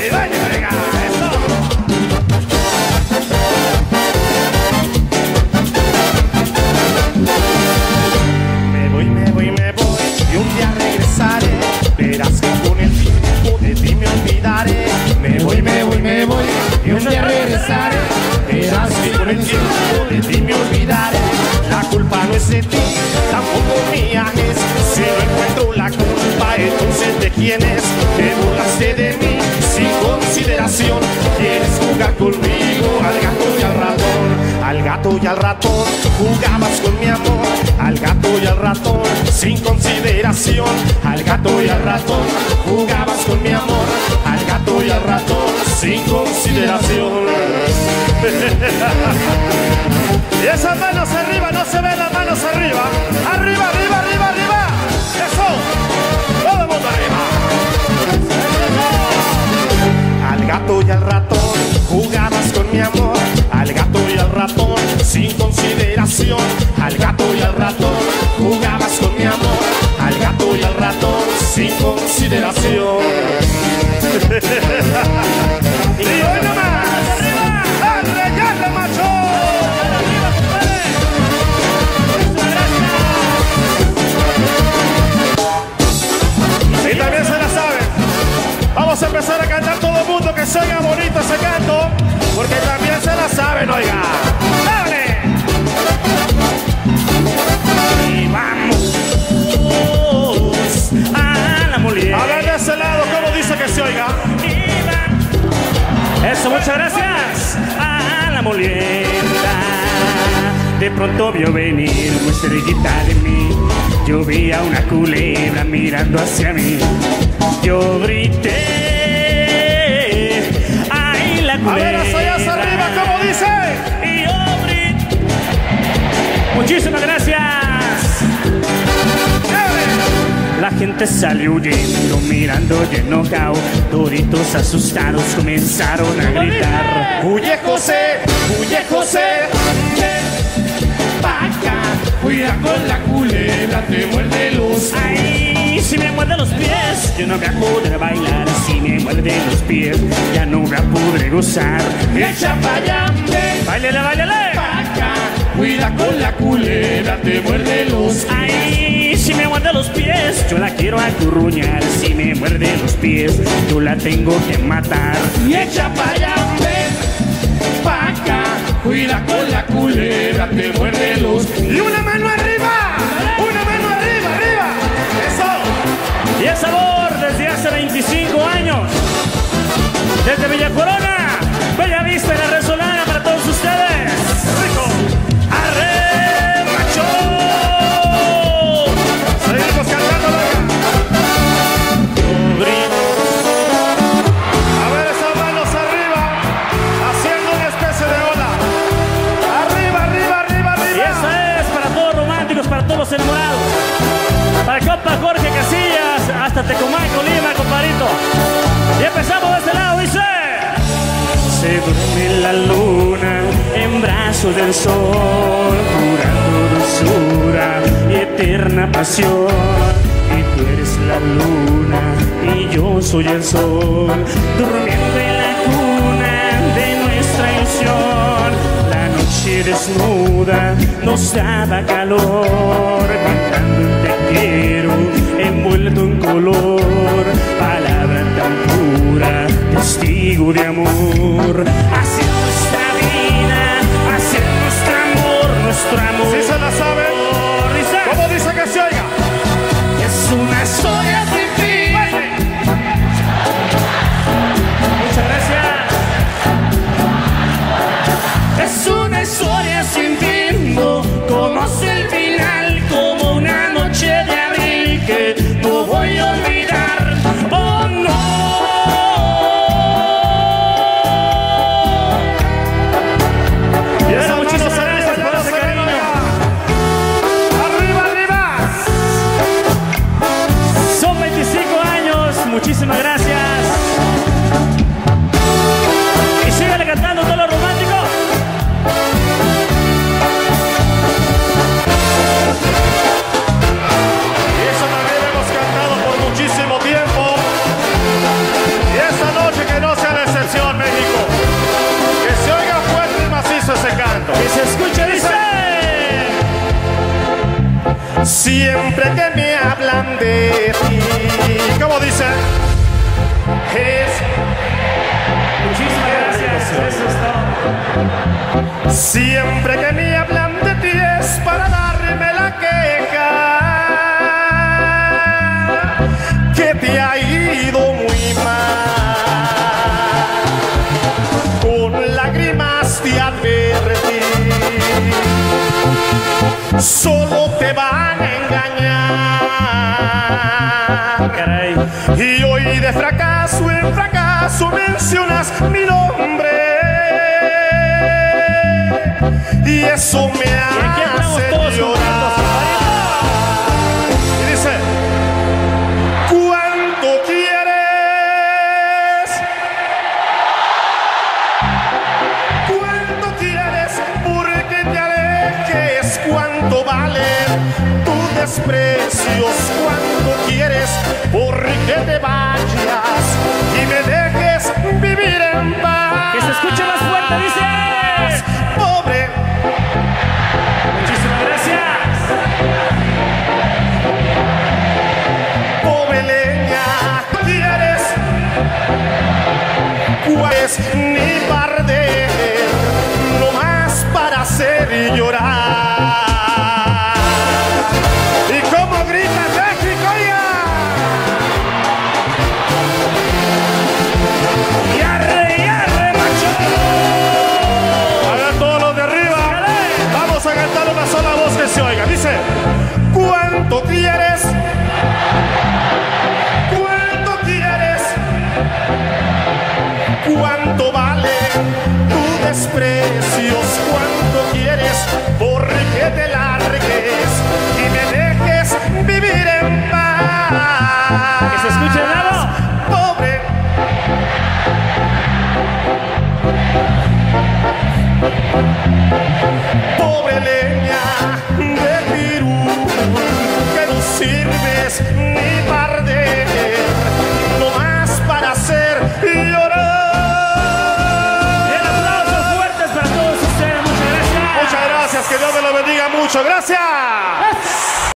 y baile, venga, eso. Me voy, y un día regresaré. Verás que con el tiempo de ti me olvidaré. Me voy, y un día regresaré. Verás que con el tiempo de ti me olvidaré. La culpa no es de ti, tampoco mía es. Si no encuentro la culpa, entonces ¿de quién es? Te burlaste de mí sin consideración. Quieres jugar conmigo al gato y al ratón. Al gato y al ratón jugabas con mi amor. Al gato y al ratón sin consideración. Al gato y al ratón jugabas con mi amor. Al gato y al ratón sin consideración. Y esas manos arriba, no se ven las manos arriba. Arriba, arriba, arriba, arriba. Eso. Todo el mundo arriba. Al gato y al ratón jugabas con mi amor. Al gato y al ratón sin consideración. Al gato y al ratón jugabas con mi amor. Al gato y al ratón sin consideración. Y hoy nomás. ¡Al regalo, macho! Y también se la saben. Vamos a empezar a cantar todo el mundo, que se oiga bonito ese canto, porque también se la saben, oiga. ¡Dale! Y vamos a la molienda. A ver de ese lado, ¿cómo dice que se oiga? Eso, muchas gracias. A la molienda. De pronto vio venir muy cerquita de mí. Yo vi a una culebra mirando hacia mí. Yo grité, ¡ay, la culebra! A ver, hacia arriba, ¿cómo dice? Y yo grité. Muchísimas gracias. La gente salió huyendo, mirando lleno cao. Toditos asustados comenzaron a gritar. Huye José, ven pa' acá. Cuida con la culebra, te muerde los pies. Ay, si me muerde los pies, yo no voy a poder bailar. Si me muerde los pies, ya no voy a poder gozar. Echa pa' allá, ven, báilale, báilale. Pa' acá, cuida con la culebra, te muerde los pies. Ay, si me muerde los pies, yo la quiero acurruñar. Si me muerde los pies, yo la tengo que matar. Y echa pa' allá, ven, pa' acá, cuida con la culebra, te muerde los pies. Y una mano arriba, arriba. Eso. Y el sabor desde hace 25 años. Desde Villa Corona, Bella Vista y La Resolana para todos ustedes. Rico. ¡Arre, macho! Seguimos cantando, a ver esas manos arriba, haciendo una especie de ola. Arriba. Y esa es para todos los románticos, para todos los enamorados. Para el compa Jorge Casillas, hasta Tecomán, Colima, compadrito. Y empezamos de este lado, dice. Se duerme la luna en brazos del sol, jurando dulzura y eterna pasión. Y tú eres la luna y yo soy el sol, durmiendo en la cuna de nuestra ilusión. La noche desnuda nos daba calor, cantando un te quiero, envuelto en color. Palabra tan pura, testigo de amor. Hacia nuestra vida, hacia nuestro amor. ¿Sí se la sabe? ¿Cómo dice que se oiga? Es una historia sin fin. Muchas gracias. Es una historia sin fin. No conoce el final, como una noche de abril que no voy a olvidar. Oh no. Siempre que me hablan de ti, ¿cómo dice? Muchísimas gracias. Eso es todo. Siempre que me hablan de ti es para darme la queja que te ha ido muy mal. Con lágrimas te advertí, solo te van a engañar. Caray. Y hoy de fracaso en fracaso mencionas mi nombre, y eso me aquí estamos hace todos llorar. Y dice: ¿cuánto quieres? ¿Cuánto quieres? Porque te alejes. ¿Cuánto valen tus desprecios? ¿Cuánto quieres? Porque te vayas y me dejes vivir en paz. Que se escuche más fuerte, dice. Pobre. Muchísimas gracias. Pobre leña, ¿quieres? ¿Cuál es ni parder? No más para hacer llorar. ¿Y cómo grita México ya? ¡Yarre, macho! Hagan todos los de arriba. Vamos a cantar una sola voz que se oiga. Dice: ¿cuánto quieres? ¿Cuánto quieres? ¿Cuánto valen tus desprecios? ¿Cuánto quieres? Porque te largues y me dejes vivir en paz. Que se escuche el lado. Pobre. Pobre leña de Pirú, que no sirves ni parder, no más para hacer llorar. Bien, aplausos fuertes para todos ustedes. Muchas gracias. Muchas gracias, que Dios me lo bendiga mucho. Gracias.